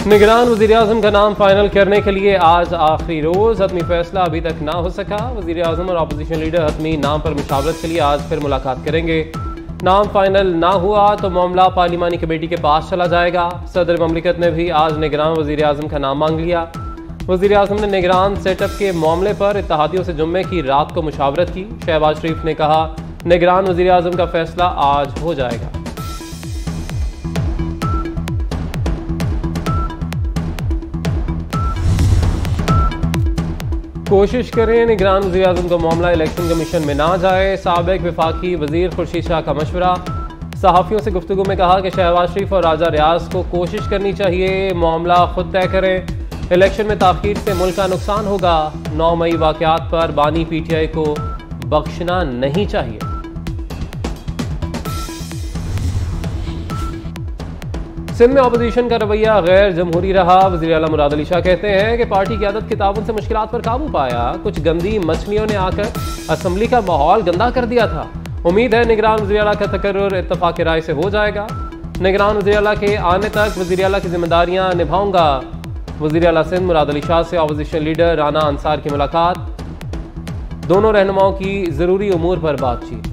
निगरान वज़ीर-ए-आज़म का नाम फाइनल करने के लिए आज आखिरी रोज़। हतमी फैसला अभी तक ना हो सका। वज़ीर-ए-आज़म और अपोजिशन लीडर हतमी नाम पर मुशावरत के लिए आज फिर मुलाकात करेंगे। नाम फाइनल ना हुआ तो मामला पार्लिमानी कमेटी के पास चला जाएगा। सदर ममलिकत ने भी आज निगरान वज़ीर-ए-आज़म का नाम मांग लिया। वज़ीर-ए-आज़म ने निगरान सेटअप के मामले पर इत्तेहादियों से जुम्मे की रात को मुशावरत की। शहबाज शरीफ ने कहा, निगरान वज़ीर-ए-आज़म का फैसला आज हो जाएगा। कोशिश करें निगरान वज़ीर-ए-आज़म का मामला इलेक्शन कमीशन में ना जाए। साबिक वफाकी वज़ीर खुर्शीद शाह का मशवरा। सहाफ़ियों से गुफ्तगू में कहा कि शहबाज शरीफ और राजा रियाज को कोशिश करनी चाहिए, मामला खुद तय करें। इलेक्शन में ताख़ीर से मुल्क का नुकसान होगा। 9 मई वाक़यात पर बानी PTI को बख्शना नहीं चाहिए। सिंध में अपोजिशन का रवैया गैर जमहूरी रहा। वज़ीर आला मुराद अली शाह कहते हैं कि पार्टी क़यादत के ताउन से मुश्किलात पर काबू पाया। कुछ गंदी मछलियों ने आकर असम्बली का माहौल गंदा कर दिया था। उम्मीद है निगरान वज़ीर आला का तकर्रुर इत्तफ़ाक़ राय से हो जाएगा। निगरान वज़ीर आला के आने तक वज़ीर आला की जिम्मेदारियां निभाऊंगा। वज़ीर आला सिंध मुराद अली शाह से अपोजिशन लीडर राना अंसार की मुलाकात। दोनों रहनुमाओं की ज़रूरी उमूर पर बातचीत।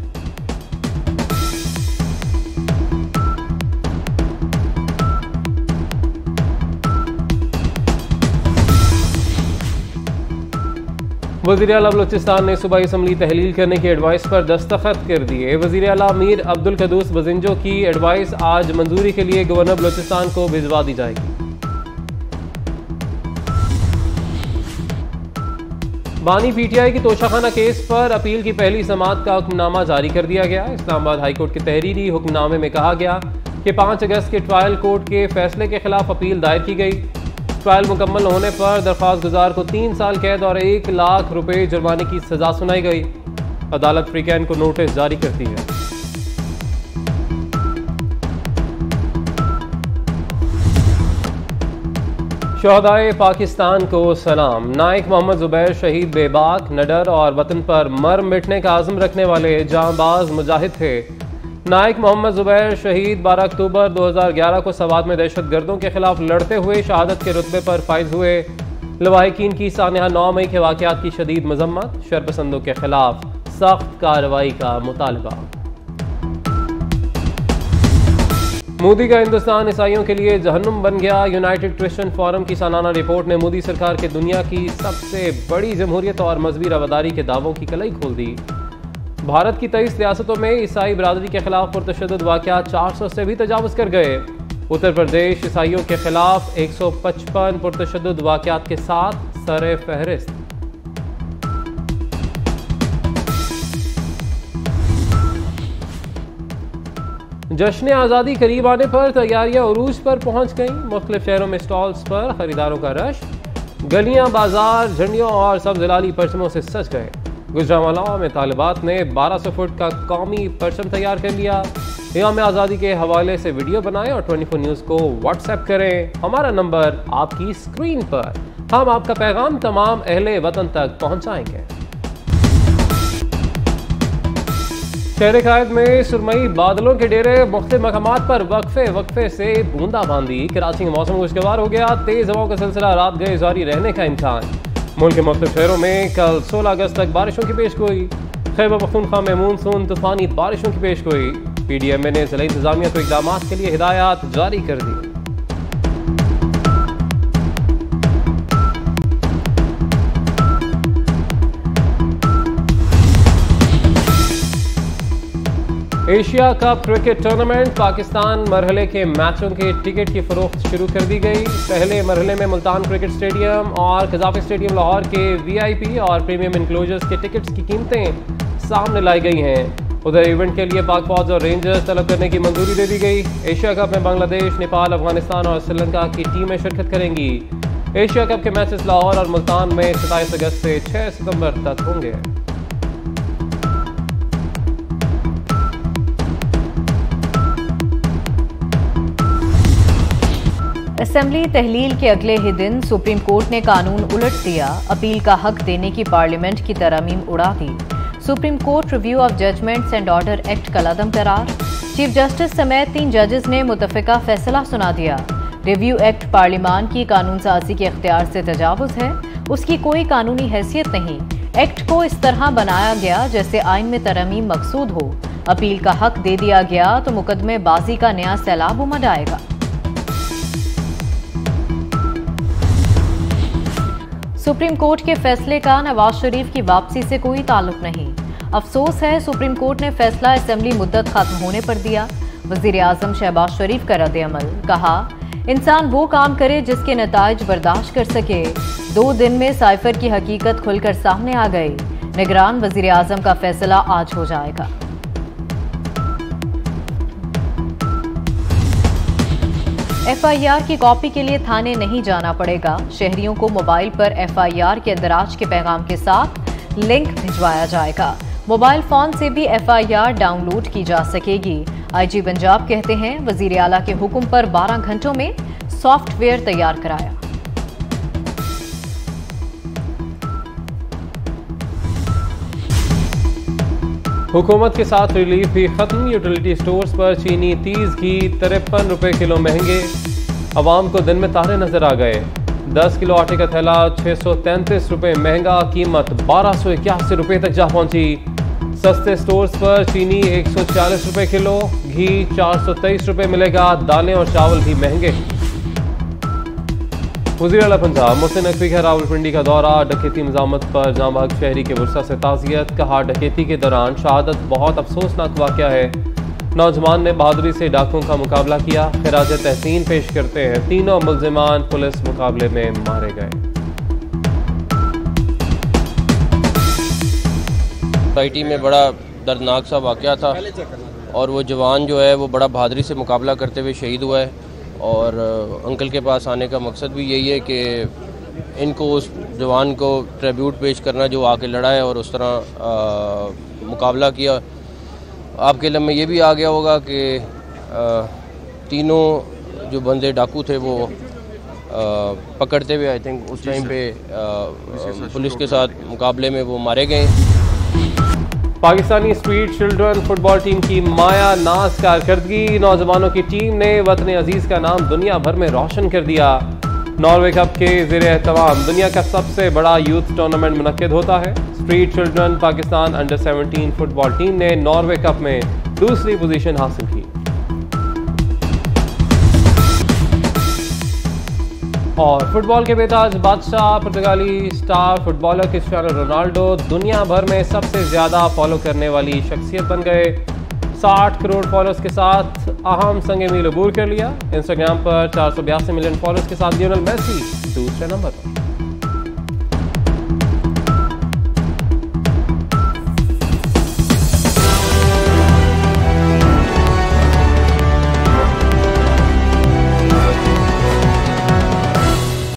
वज़ीर आला बलूचिस्तान ने सूबाई असम्बली तहलील करने की एडवाइस पर दस्तखत कर दिए। वज़ीर आला मीर अब्दुल कदूस बजिंजो की एडवाइस आज मंजूरी के लिए गवर्नर बलूचिस्तान को भिजवा दी जाएगी। बानी PTI की तोशाखाना केस पर अपील की पहली समाअत का हुक्मनामा जारी कर दिया गया। इस्लामाबाद हाई कोर्ट के तहरीरी हुक्मनामे में कहा गया कि 5 अगस्त के ट्रायल कोर्ट के फैसले के खिलाफ अपील दायर की गई। ट्रायल मुकम्मल होने पर दरख्वास्त गुजार को 3 साल कैद और 1 लाख रुपए जुर्माने की सजा सुनाई गई। अदालत फ्रीकैन को नोटिस जारी करती है। शहदाए पाकिस्तान को सलाम। नाइक मोहम्मद ज़ुबैर शहीद बेबाक, निडर और वतन पर मर मिटने का आज़म रखने वाले जांबाज मुजाहिद थे। नाइक मोहम्मद ज़ुबैर शहीद 12 अक्टूबर 2011 को सवात में दहशत गर्दों के खिलाफ लड़ते हुए शहादत के रुतबे पर फाइज हुए। लवाहिकीन की सानिया 9 मई के वाक़यात की शदीद मजम्मत। शरपसंदों के खिलाफ सख्त कार्रवाई का मुतालबा। मोदी का हिंदुस्तान ईसाइयों के लिए जहन्नुम बन गया। यूनाइटेड क्रिश्चियन फोरम की सालाना रिपोर्ट ने मोदी सरकार के दुनिया की सबसे बड़ी जमहूरियत और मजहबी रवादारी के दावों की कलई खोल दी। भारत की 23 रियासतों में ईसाई बरादरी के खिलाफ पुरतशद्दुद वाक़यात 400 से भी तजावुज़ कर गए। उत्तर प्रदेश ईसाइयों के खिलाफ 155 पुरतशद्दुद वाक़यात के साथ सरे फहरिस्त। जश्न आज़ादी करीब आने पर तैयारियां उरूज पर पहुंच गईं। मुख्तलिफ शहरों में स्टॉल्स पर खरीदारों का रश। गलियां, बाजार झंडियों और सब्ज़लाली परचमों से सज गए। गुजरांवाला में तालिबात ने 1200 फुट का कौमी परचम तैयार कर लिया। क़याम आज़ादी के हवाले से वीडियो बनाएं और 24 न्यूज़ को व्हाट्सएप करें। हमारा नंबर आपकी स्क्रीन पर। हम आपका पैगाम तमाम अहले वतन तक पहुँचाएंगे। शहर कायद में सुरमई बादलों के डेरे। मुख्तलिफ मकामात पर वक्फे से बूंदाबांदी। कराची का मौसम खुशगवार हो गया। तेज हवाओं का सिलसिला रात गए जारी रहने का इम्कान। मुल्क के मुख्तलिफ शहरों में कल 16 अगस्त तक बारिशों की पेशगोई। खैबर पख्तूनख्वा में मानसून तूफानी बारिशों की पेशगोई। PDMA ने जिला इंतजामिया को इक़दामात के लिए हिदायत जारी कर दी। Asia cup cricket tournament. Pakistan मरहले के मैचों के टिकट की फरोख्त शुरू कर दी गई। पहले मरहले में मुल्तान क्रिकेट स्टेडियम और कज़ाफ़ी स्टेडियम लाहौर के VIP और प्रीमियम इनक्लोजर्स के टिकट्स की कीमतें सामने लाई गई हैं। उधर इवेंट के लिए पाक फौज और रेंजर्स तलब करने की मंजूरी दे दी गई। एशिया कप में बांग्लादेश, नेपाल, अफगानिस्तान और श्रीलंका की टीमें शिरकत करेंगी। एशिया कप के मैचेस लाहौर और मुल्तान में 27 अगस्त से 6 सितंबर तक होंगे। असेंबली तहलील के अगले ही दिन सुप्रीम कोर्ट ने कानून उलट दिया। अपील का हक देने की पार्लियामेंट की तरमीम उड़ा दी। Supreme court review of judgments and order act कलअदम करार। चीफ जस्टिस समेत 3 जजेस ने मुतफ़िका फैसला सुना दिया। रिव्यू एक्ट पार्लिमान की कानून साजी के इख्तियार से तजावुज है, उसकी कोई कानूनी हैसियत नहीं। एक्ट को इस तरह बनाया गया जैसे आइन में तरमीम मकसूद हो। अपील का हक दे दिया गया तो मुकदमे बाजी का नया सैलाब उमड़ आएगा। सुप्रीम कोर्ट के फैसले का नवाज शरीफ की वापसी से कोई ताल्लुक नहीं। अफसोस है, सुप्रीम कोर्ट ने फैसला असेंबली मुद्दत खत्म होने पर दिया। वजीर आजम शहबाज शरीफ का रद्द-ए-अमल, कहा इंसान वो काम करे जिसके नताइज बर्दाश्त कर सके। 2 दिन में साइफर की हकीकत खुलकर सामने आ गई। निगरान वजीर आजम का फैसला आज हो जाएगा। FIR की कॉपी के लिए थाने नहीं जाना पड़ेगा। शहरियों को मोबाइल पर FIR के अंदराज के पैगाम के साथ लिंक भिजवाया जाएगा। मोबाइल फोन से भी FIR डाउनलोड की जा सकेगी। IG पंजाब कहते हैं, वजीर आला के हुक्म पर 12 घंटों में सॉफ्टवेयर तैयार कराया। हुकूमत के साथ रिलीफ भी खत्म। यूटिलिटी स्टोर्स पर चीनी 30 घी 53 रुपए किलो महंगे। अवाम को दिन में तारे नजर आ गए। 10 किलो आटे का थैला 633 रुपए महंगा, कीमत 1281 रुपए तक जा पहुंची। सस्ते स्टोर्स पर चीनी 140 रुपए किलो, घी 423 रुपए मिलेगा। दालें और चावल भी महंगे। वज़ीर आला पंजाब मोहसिन नकवी का रावलपिंडी का दौरा। डकैती मज़ामत पर जांबाग शहरी के वुरसा से ताज़ियत, कहा डकैती के दौरान शहादत बहुत अफसोसनाक वाक़या है। नौजवान ने बहादुरी से डाकुओं का मुकाबला किया। खिराज तहसीन पेश करते हैं, तीनों मुल्जिमान पुलिस मुकाबले में मारे गए। सोसाइटी में बड़ा दर्दनाक सा वाक़या था और वो जवान जो है वो बड़ा बहादुरी से मुकाबला करते हुए शहीद हुआ है। और अंकल के पास आने का मकसद भी यही है कि इनको, उस जवान को ट्रिब्यूट पेश करना जो आके लड़ा है और उस तरह मुकाबला किया। आपके इल्म में ये भी आ गया होगा कि तीनों जो बंदे डाकू थे वो पकड़ते हुए आई थिंक उस टाइम पे पुलिस के साथ मुकाबले में वो मारे गए। Pakistani street children football team की माया नाज कारकर्दगी। नौजवानों की टीम ने वतन अजीज़ का नाम दुनिया भर में रोशन कर दिया। नॉर्वे कप के ज़ेर एहतमाम दुनिया का सबसे बड़ा यूथ टूर्नामेंट मुनक्किद होता है। Street children Pakistan under 17 football team ने नॉर्वे कप में दूसरी पोजीशन हासिल की। और फुटबॉल के बेताज बादशाह पुर्तगाली स्टार फुटबॉलर क्रिस्टियानो रोनाल्डो दुनिया भर में सबसे ज़्यादा फॉलो करने वाली शख्सियत बन गए। 60 करोड़ फॉलोअर्स के साथ अहम संग मील अबूर कर लिया। इंस्टाग्राम पर 482 मिलियन फॉलोअर्स के साथ लियोनेल मेसी दूसरे नंबर पर।